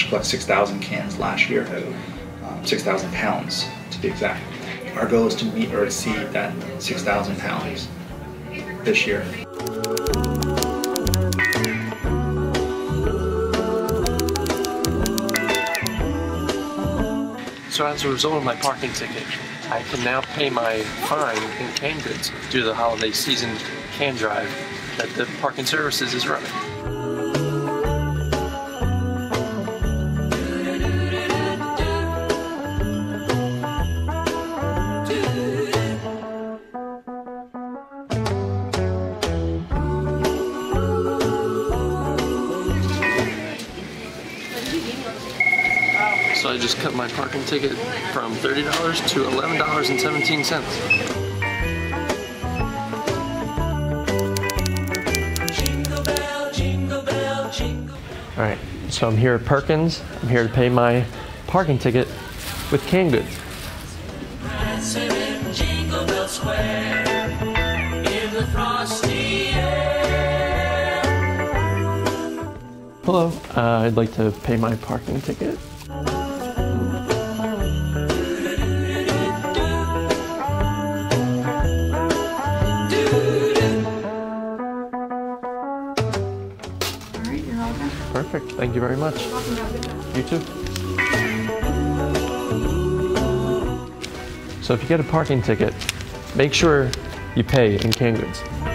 collected 6,000 cans last year, 6,000 pounds to be exact. Our goal is to meet or exceed that 6,000 pounds this year. So as a result of my parking ticket, I can now pay my fine in canned goods due to the holiday season can drive that the Parking Services is running. So I just cut my parking ticket from $30 to $11.17. All right, so I'm here at Perkins. I'm here to pay my parking ticket with canned goods. Hello, I'd like to pay my parking ticket. Perfect. Thank you very much. You too. So if you get a parking ticket, make sure you pay in canned goods.